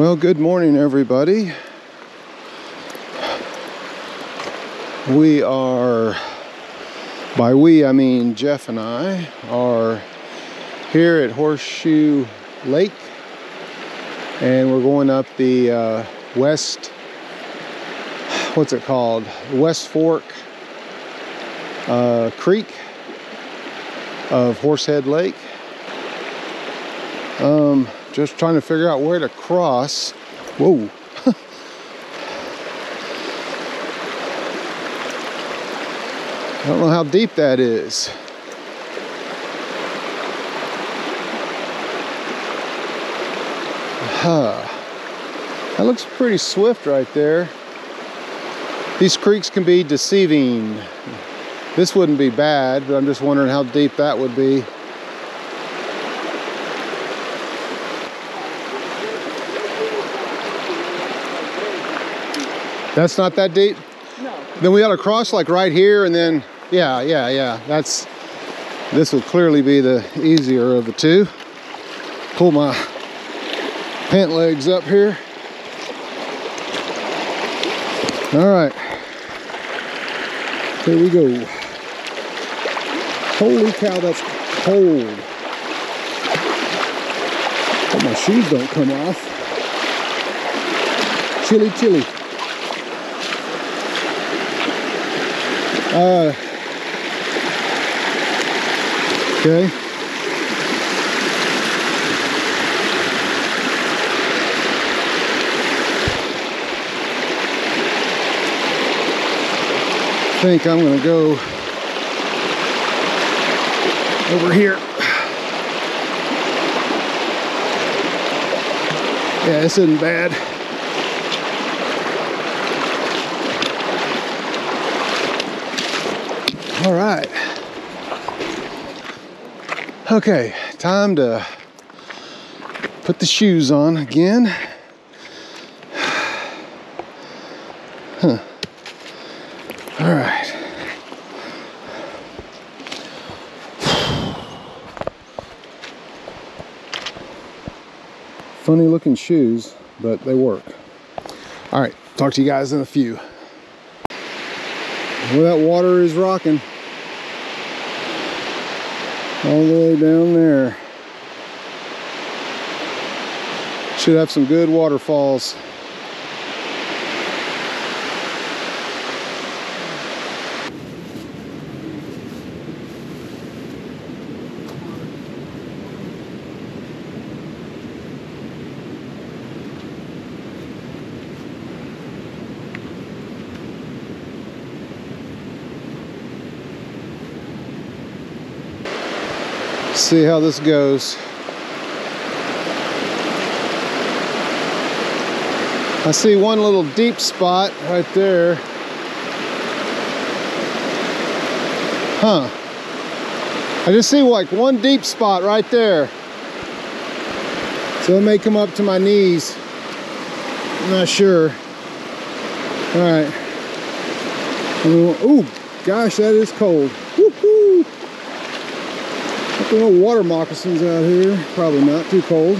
Well, good morning, everybody. We are, by we I mean Jeff and I, are here at Horseshoe Lake, and we're going up the west, what's it called? West Fork Creek of Horsehead Lake. Just trying to figure out where to cross. Whoa. I don't know how deep that is. That looks pretty swift right there. These creeks can be deceiving. This wouldn't be bad, but I'm just wondering how deep that would be. That's not that deep? No. Then we ought to cross like right here and then, yeah. This will clearly be the easier of the two. Pull my pant legs up here. All right. Here we go. Holy cow, that's cold. Hope my shoes don't come off. Chilly, chilly. Okay. I think I'm gonna go over here. Yeah, this isn't bad. All right. Okay, time to put the shoes on again. Huh. All right. Funny looking shoes, but they work. All right, talk to you guys in a few. Well, that water is rocking all the way down there. Should have some good waterfalls. See how this goes. I see one little deep spot right there. Huh. I just see like one deep spot right there. So it may come up to my knees. I'm not sure. All right. Ooh, gosh, that is cold. Woo-hoo. No water moccasins out here. Probably not too cold.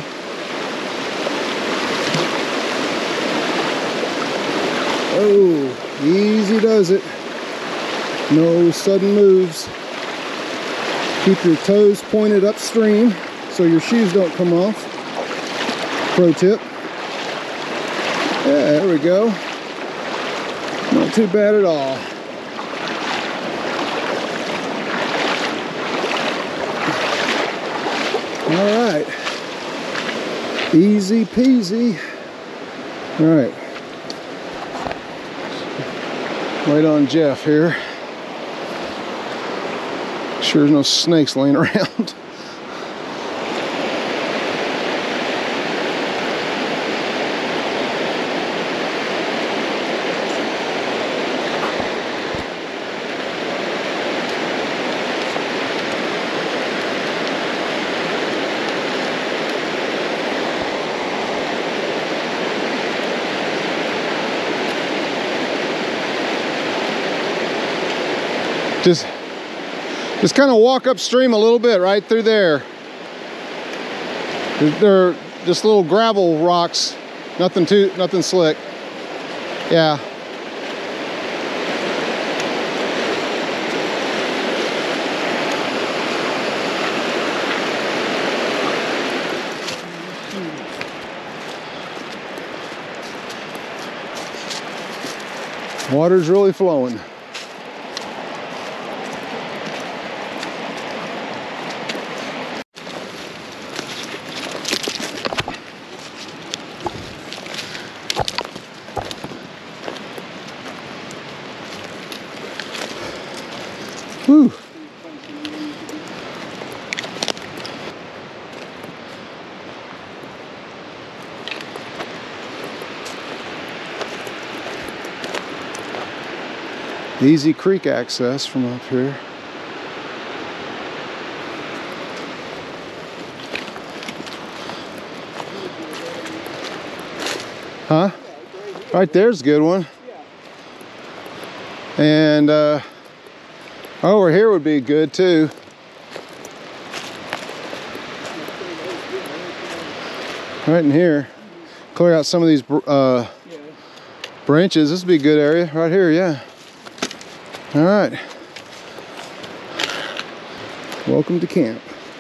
Oh, easy does it. No sudden moves. Keep your toes pointed upstream so your shoes don't come off. Pro tip. Yeah, there we go. Not too bad at all. All right, easy peasy. All right, wait on Jeff here. Sure there's no snakes laying around. Just kind of walk upstream a little bit right through there. There are just little gravel rocks Nothing slick. Yeah. Water's really flowing. Whew. Easy creek access from up here. Huh? Right there's a good one. And over here would be good too. Right in here. Clear out some of these branches. This would be a good area right here, yeah. All right. Welcome to camp.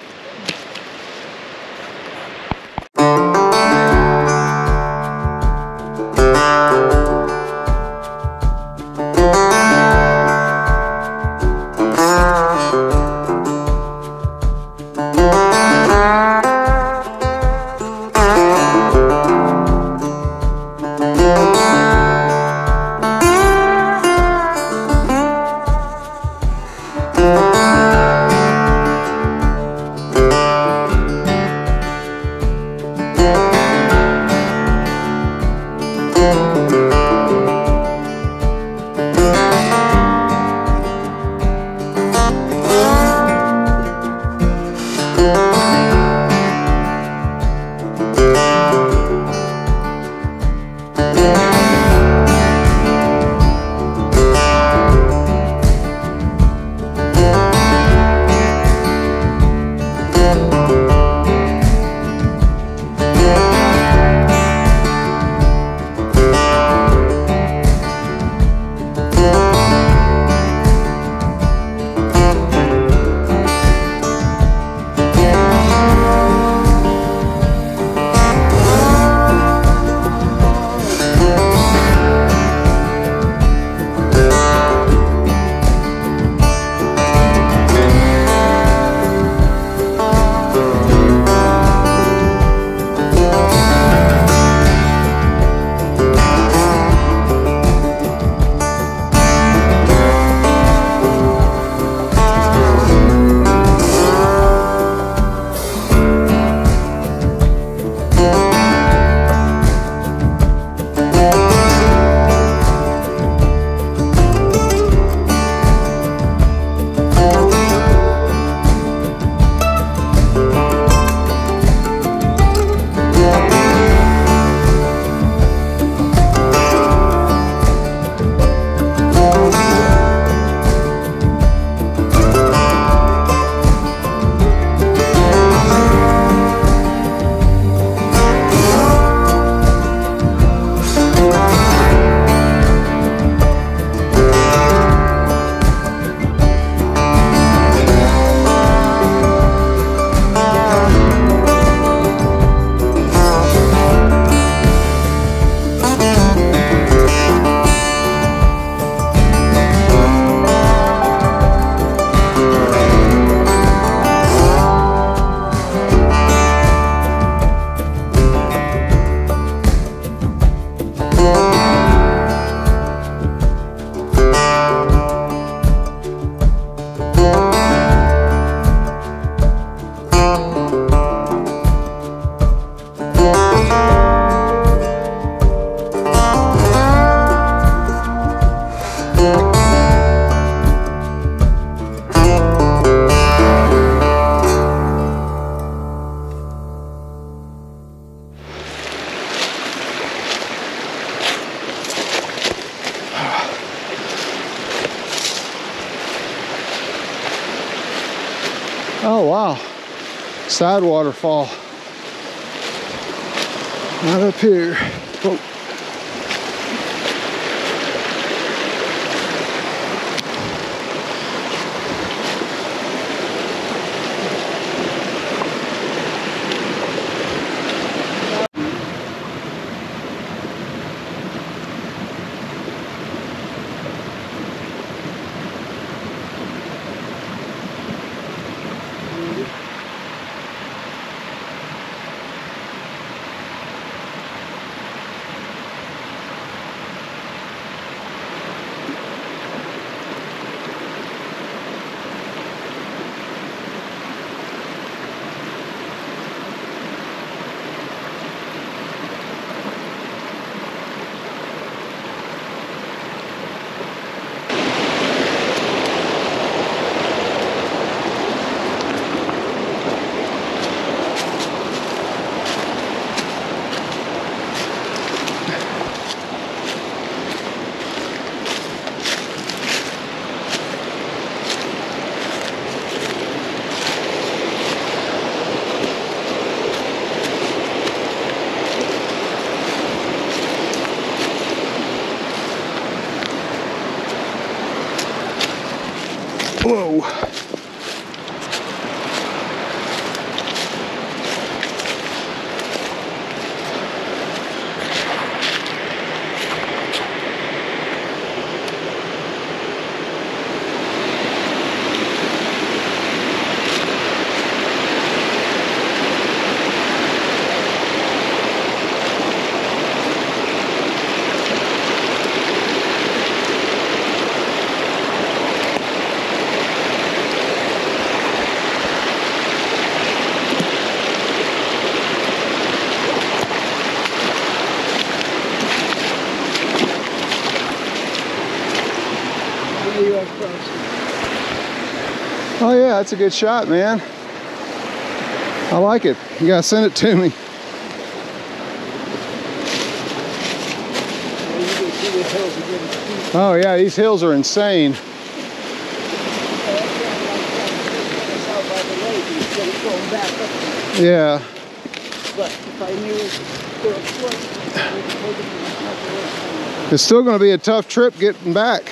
Oh wow, side waterfall right up here. Whoa. Oh yeah, that's a good shot, man. I like it. You gotta send it to me. Oh yeah, these hills are insane. Yeah. It's still going to be a tough trip getting back.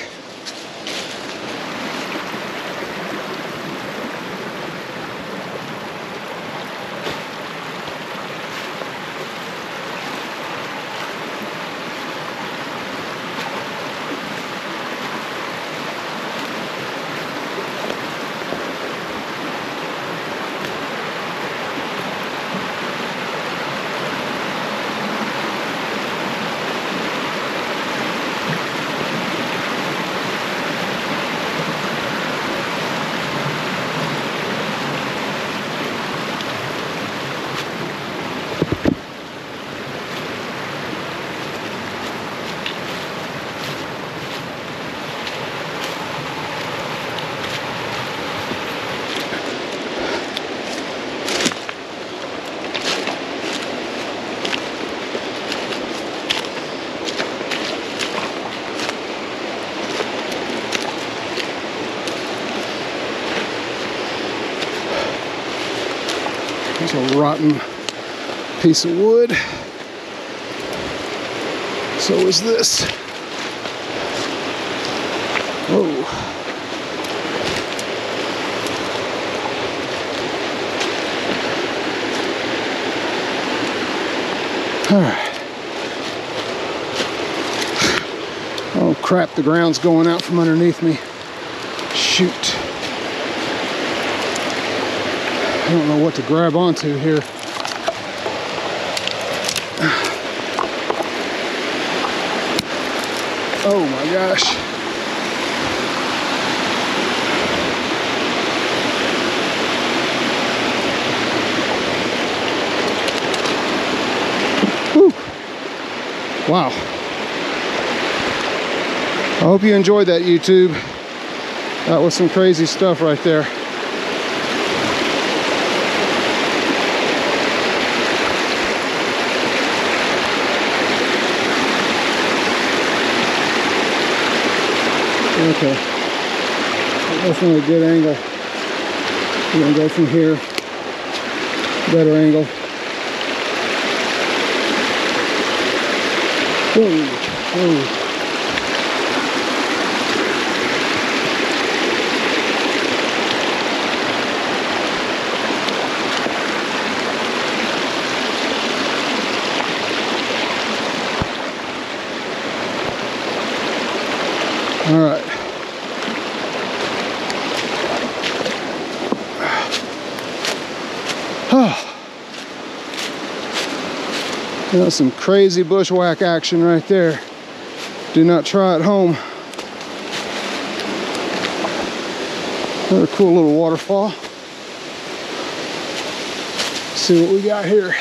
There's a rotten piece of wood. So is this. Whoa. All right. Oh crap, the ground's going out from underneath me. Shoot. I don't know what to grab onto here. Oh my gosh. Whew. Wow. I hope you enjoyed that, YouTube. That was some crazy stuff right there. Okay, definitely a good angle. We're gonna go from here, better angle. Whoa, whoa. All right. That's some crazy bushwhack action right there. Do not try at home. Another cool little waterfall. Let's see what we got here.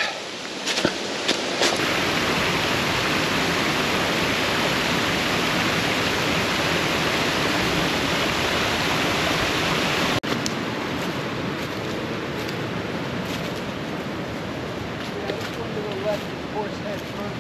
Horsehead front.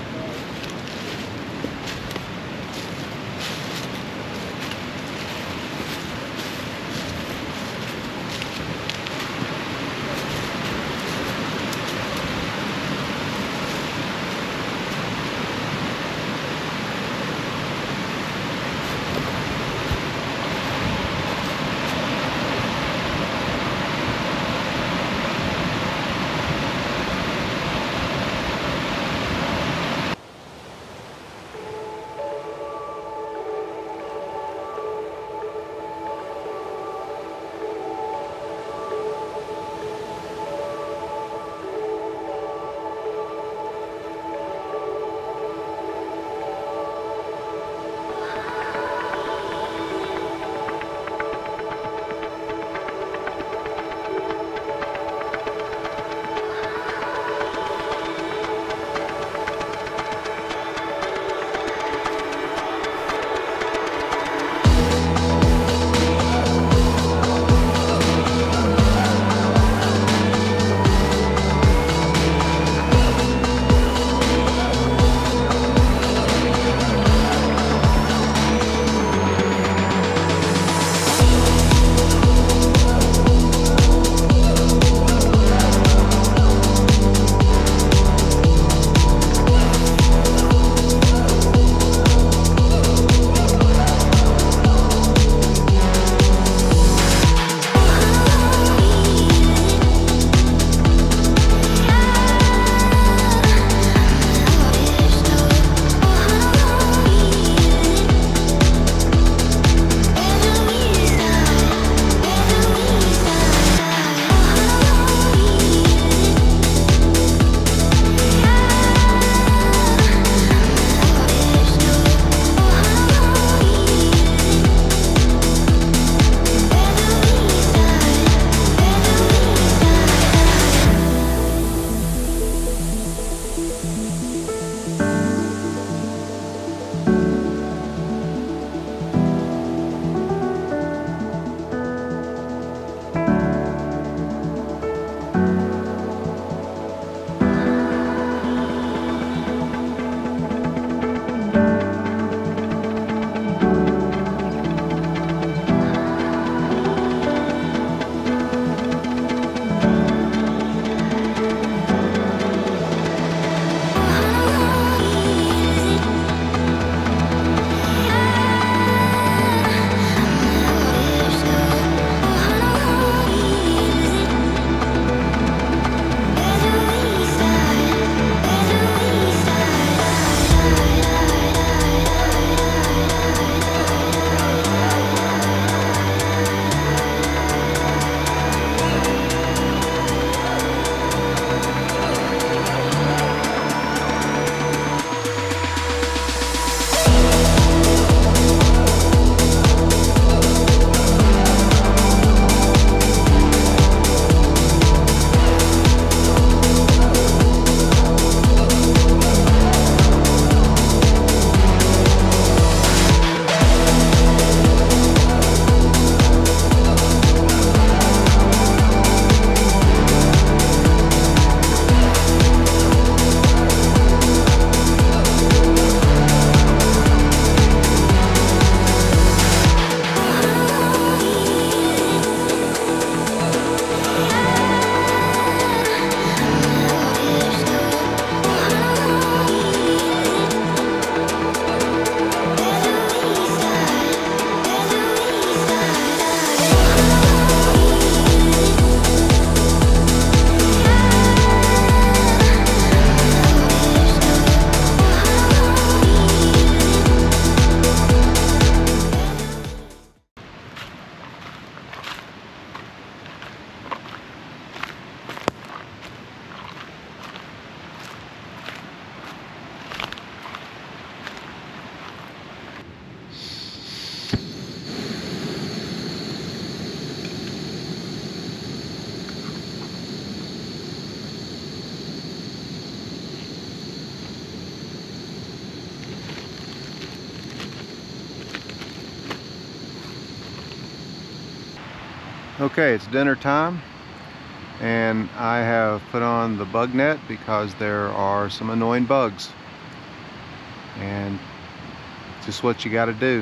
Okay, it's dinner time, and I have put on the bug net because there are some annoying bugs, and just what you got to do.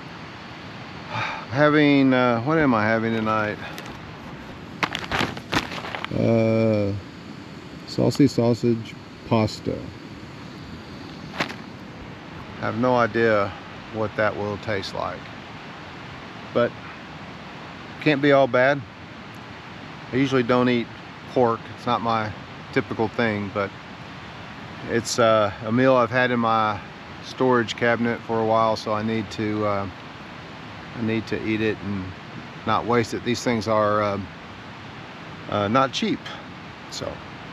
Having what am I having tonight? Saucy sausage pasta. I have no idea what that will taste like, but can't be all bad. I usually don't eat pork. It's not my typical thing, but it's a meal I've had in my storage cabinet for a while, so I need to eat it and not waste it. These things are not cheap. So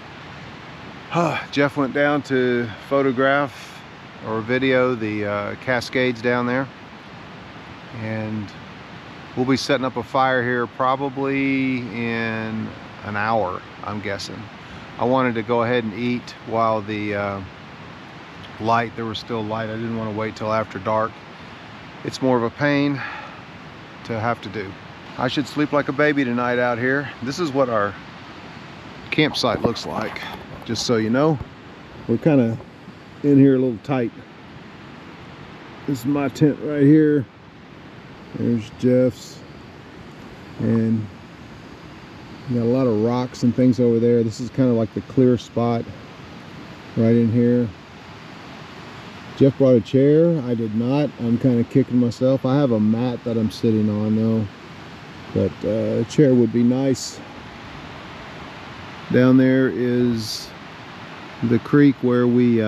Jeff went down to photograph or video the cascades down there, and we'll be setting up a fire here probably in an hour, I'm guessing. I wanted to go ahead and eat while the there was still light. I didn't want to wait till after dark. It's more of a pain to have to do. I should sleep like a baby tonight out here. This is what our campsite looks like, just so you know. We're kind of in here a little tight. This is my tent right here. There's Jeff's, and we got a lot of rocks and things over there. This is kind of like the clear spot right in here. Jeff brought a chair. I did not. I'm kind of kicking myself. I have a mat that I'm sitting on though, but a chair would be nice. Down there is the creek where we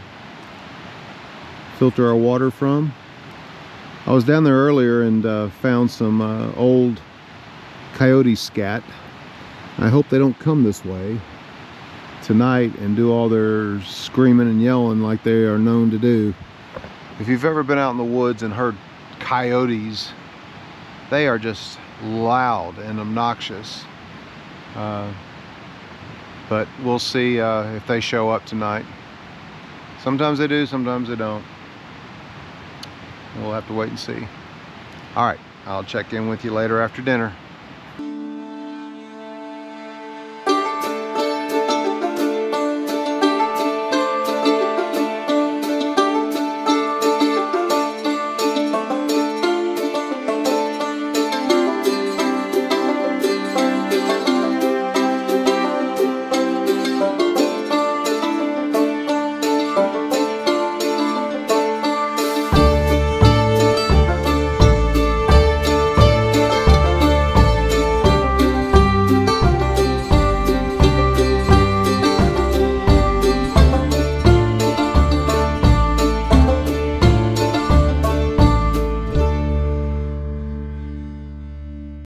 filter our water from. I was down there earlier and found some old coyote scat. I hope they don't come this way tonight and do all their screaming and yelling like they are known to do. If you've ever been out in the woods and heard coyotes, they are just loud and obnoxious. But we'll see if they show up tonight. Sometimes they do, sometimes they don't. We'll have to wait and see. All right, I'll check in with you later after dinner.